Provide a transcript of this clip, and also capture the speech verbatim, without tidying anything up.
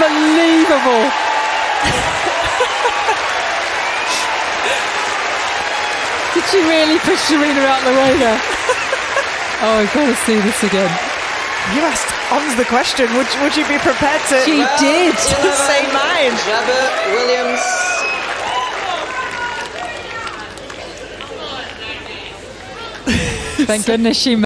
Unbelievable. Did she really push Serena out the way there? Oh, I've got to see this again. You asked Ons the question, would, would you be prepared to... She well, did. To say mine. Jabber Williams. Thank goodness she